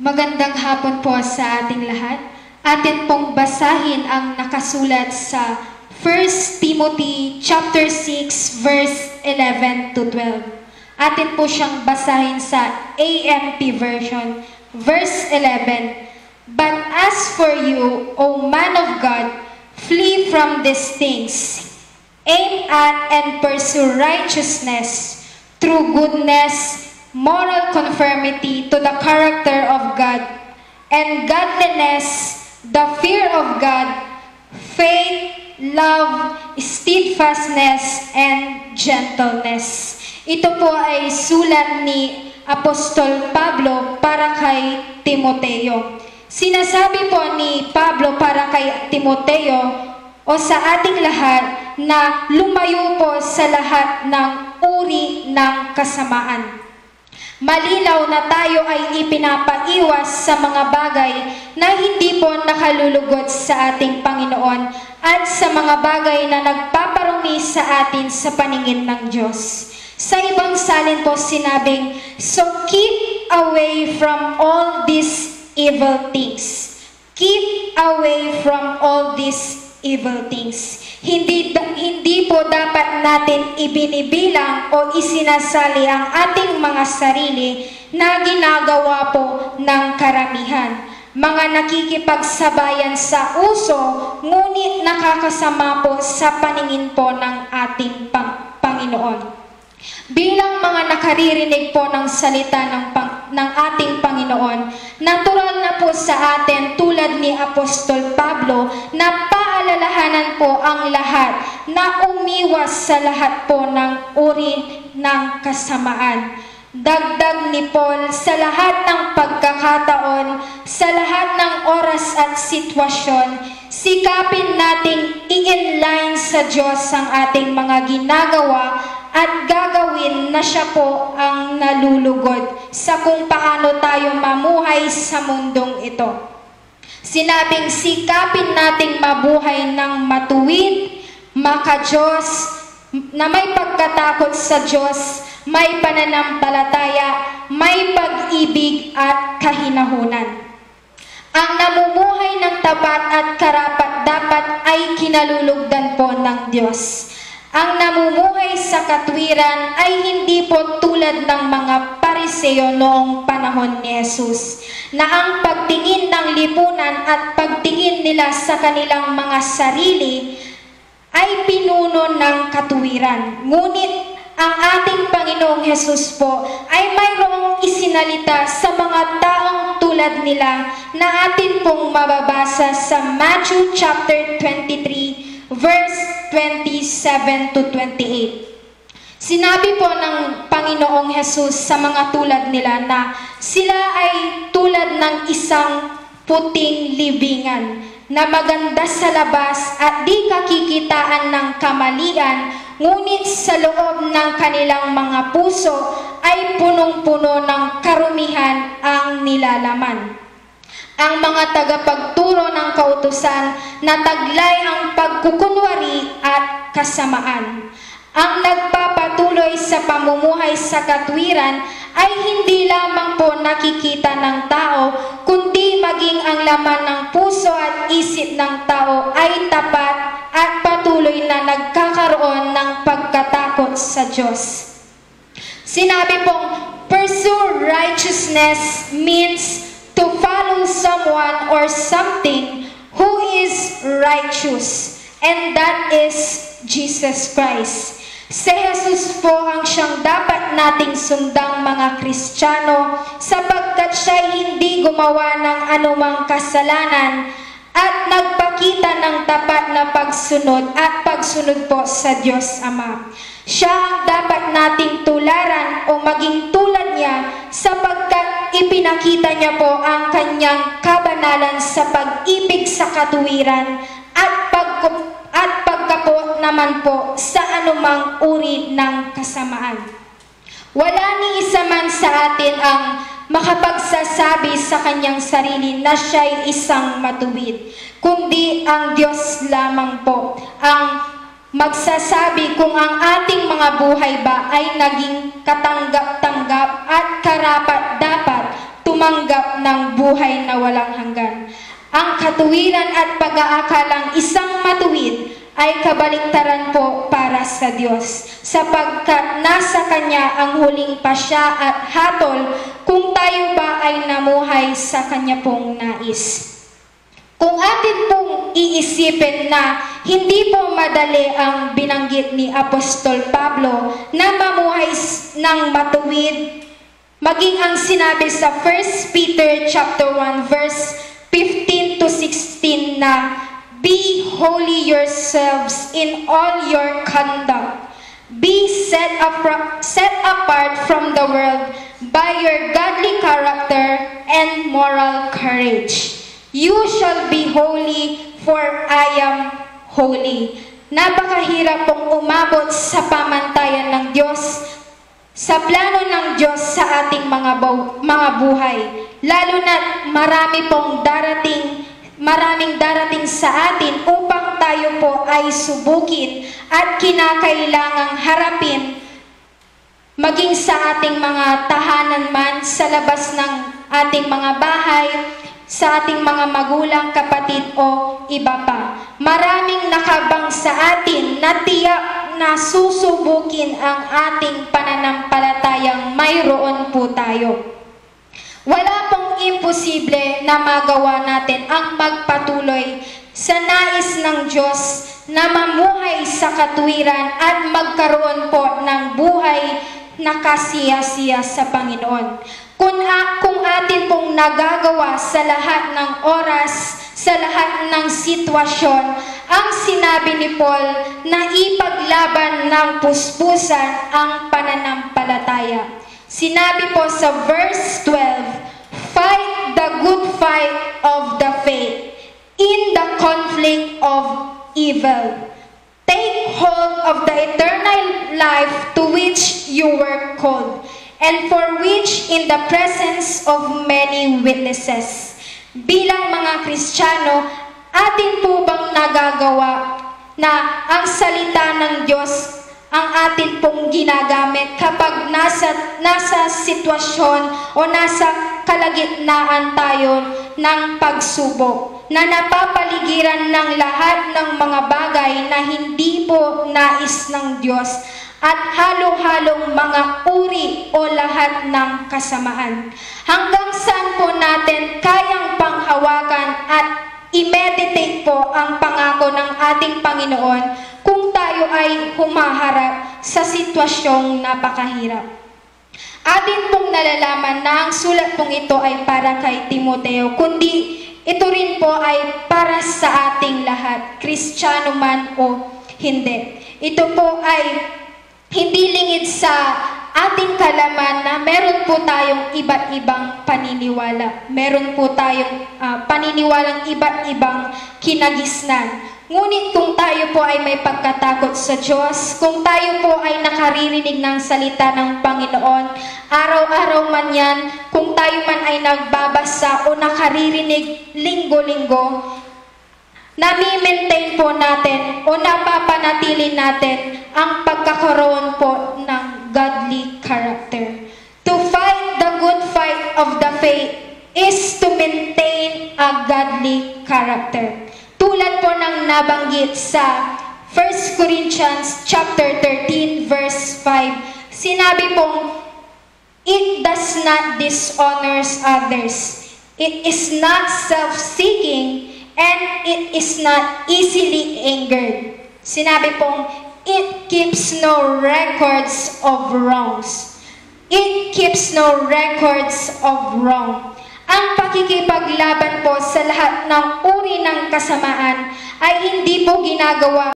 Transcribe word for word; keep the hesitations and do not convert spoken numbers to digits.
Magandang hapon po sa ating lahat. Atin pong basahin ang nakasulat sa First Timothy chapter six verse eleven to twelve. Atin po siyang basahin sa A M P version, verse eleven. But as for you, O man of God, flee from these things. Aim at and pursue righteousness, true goodness, moral conformity to the character of God, and godliness, the fear of God, faith, love, steadfastness, and gentleness. Ito po ay sulat ni Apostol Pablo para kay Timoteo. Sinasabi po ni Pablo para kay Timoteo o sa ating lahat na lumayo po sa lahat ng uri ng kasamaan. Malinaw na tayo ay ipinapaiwas sa mga bagay na hindi po nakalulugod sa ating Panginoon at sa mga bagay na nagpaparumi sa atin sa paningin ng Diyos. Sa ibang salin po sinabing, so keep away from all these evil things. Keep away from all these evil things. Hindi, hindi po dapat natin ibinibilang o isinasali ang ating mga sarili na ginagawa po ng karamihan. Mga nakikipagsabayan sa uso, ngunit nakakasama po sa paningin po ng ating pang Panginoon. Bilang mga nakaririnig po ng salita ng, pang, ng ating Panginoon, natural na po sa atin tulad ni Apostol Pablo na paalalahanan po ang lahat na umiwas sa lahat po ng uri ng kasamaan. Dagdag ni Paul, sa lahat ng pagkakataon, sa lahat ng oras at sitwasyon, sikapin nating i-inline sa Diyos ang ating mga ginagawa at gagawin na siya po ang nalulugod sa kung paano tayo mamuhay sa mundong ito. Sinabing sikapin nating mabuhay ng matuwid, maka-Diyos, na may pagkatakot sa Diyos, may pananampalataya, may pag-ibig at kahinahunan. Ang namumuhay ng tapat at karapat dapat ay kinalulugdan po ng Diyos. Ang namumuhay sa katwiran ay hindi po tulad ng mga Pariseo noong panahon ni Jesus, na ang pagtingin ng lipunan at pagtingin nila sa kanilang mga sarili ay pinuno ng katwiran. Ngunit ang ating Panginoong Jesus po ay mayroong isinalita sa mga taong tulad nila na atin pong mababasa sa Matthew chapter twenty-three verse twenty-seven to twenty-eight. Sinabi po ng Panginoong Jesus sa mga tulad nila na sila ay tulad ng isang puting libingan na maganda sa labas at di kakikitaan ng kamalian, ngunit sa loob ng kanilang mga puso ay punong-puno ng karumihan ang nilalaman. Ang mga tagapagturo ng kautusan na taglay ang pagkukunwari at kasamaan. Ang nagpapatuloy sa pamumuhay sa katwiran ay hindi lamang po nakikita ng tao, kundi maging ang laman ng puso at isip ng tao ay tapat at patuloy na nagkakaroon ng pagkatakot sa Diyos. Sinabi pong, pursue righteousness means to follow someone or something who is righteous, and that is Jesus Christ. Si Jesus po ang siyang dapat nating sundang mga Kristiyano sapagkat siya hindi gumawa ng anumang kasalanan at nagpakita ng tapat na pagsunod at pagsunod po sa Diyos Ama. Siya ang dapat nating tularan o maging tulad niya sapagkat ipinakita niya po ang kanyang kabanalan sa pag-ibig sa katuwiran at pag at pagkapot naman po sa anumang uri ng kasamaan. Wala ni isa man sa atin ang makapagsasabi sa kanyang sarili na siya'y isang matuwid, kundi ang Diyos lamang po ang magsasabi kung ang ating mga buhay ba ay naging katanggap-tanggap at karapat-dapat tumanggap ng buhay na walang hanggan. Ang katuwiran at pag-aakalang isang matuwid ay kabaliktaran po para sa Diyos, sapagkat nasa Kanya ang huling pasya at hatol kung tayo ba ay namuhay sa Kanya pong nais. Kung atin pong iisipin na hindi po madali ang binanggit ni Apostol Pablo na mamuhay ng matuwid, maging ang sinabi sa First Peter chapter one verse fifteen to sixteen na be holy yourselves in all your conduct. Be set, apart, set apart from the world by your godly character and moral courage. You shall be holy, for I am holy. Napakahirap pong umabot sa pamantayan ng Diyos, sa plano ng Diyos sa ating mga, mga buhay. Lalo na marami pong darating, maraming darating sa atin upang tayo po ay subukin at kinakailangang harapin, maging sa ating mga tahanan man, sa labas ng ating mga bahay, sa ating mga magulang, kapatid o iba pa. Maraming nakabang sa atin na tiyak na susubukin ang ating pananampalatayang mayroon po tayo. Wala pong imposible na magawa natin ang magpatuloy sa nais ng Diyos na mamuhay sa katuwiran at magkaroon po ng buhay na kasiya-siya sa Panginoon. Kung, uh, kung atin pong nagagawa sa lahat ng oras, sa lahat ng sitwasyon, ang sinabi ni Paul na ipaglaban ng puspusan ang pananampalataya. Sinabi po sa verse twelve, fight the good fight of the faith in the conflict of evil. Take hold of the eternal life to which you were called, and for which in the presence of many witnesses. Bilang mga Kristiyano, atin po bang nagagawa na ang salita ng Diyos ang atin pong ginagamit kapag nasa, nasa sitwasyon o nasa kalagitnaan tayo ng pagsubok, na napapaligiran ng lahat ng mga bagay na hindi po nais ng Diyos at halo-halong mga uri o lahat ng kasamaan. Hanggang saan po natin kayang panghawakan at i-meditate po ang pangako ng ating Panginoon kung tayo ay humaharap sa sitwasyong napakahirap. Atin pong nalalaman na ang sulat pong ito ay para kay Timoteo, kundi ito rin po ay para sa ating lahat, Kristiyano man o hindi. Ito po ay hindi lingid sa ating kalaman na meron po tayong iba't ibang paniniwala. Meron po tayong uh, paniniwalang iba't ibang kinagisnan. Ngunit kung tayo po ay may pagkatakot sa Diyos, kung tayo po ay nakaririnig ng salita ng Panginoon, araw-araw man yan, kung tayo man ay nagbabasa o nakaririnig linggo-linggo, nami-maintain po natin o napapanatili natin ang pagkakaroon po ng godly character. To fight the good fight of the faith is to maintain a godly character. Tulad po ng nabanggit sa First Corinthians chapter thirteen verse five, sinabi pong, it does not dishonors others. It is not self-seeking and it is not easily angered. Sinabi pong, it keeps no records of wrongs. It keeps no records of wrong. Ang pakikipaglaban po sa lahat ng uri ng kasamaan ay hindi po ginagawa